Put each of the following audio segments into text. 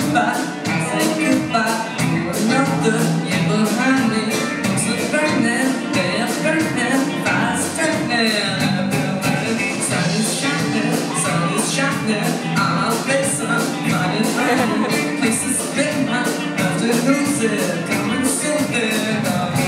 goodbye, I say goodbye to another year behind me. Books are burning, they are burning, fire's turning everywhere. Sun is shining, I'll play some fun and rain. Places spin my love to lose it, come and sing it.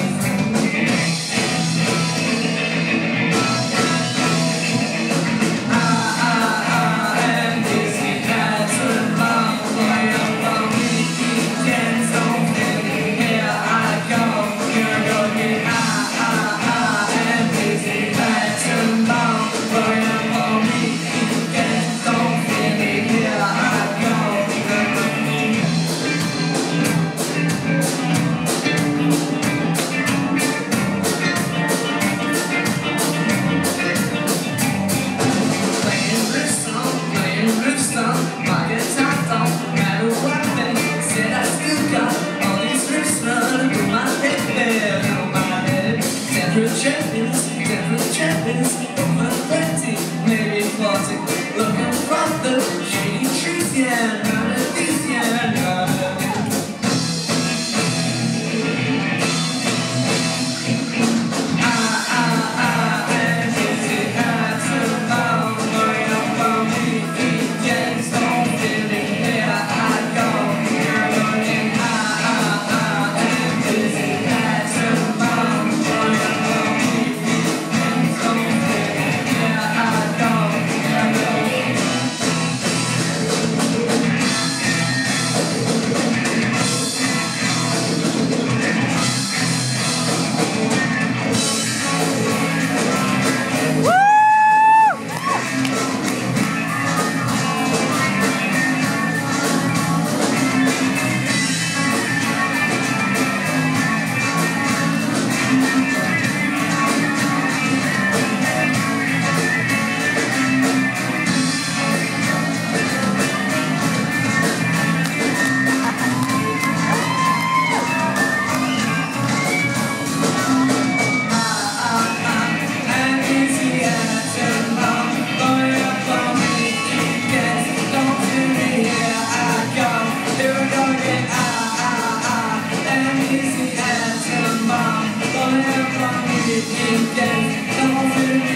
Temperature is over 30, maybe 40. Looking from the shady trees, yeah, none of these, yeah, none of these. And easy as a bomb, going up on me, just don't feel it, here I go, going and easy as a bomb, going up on me. Come on,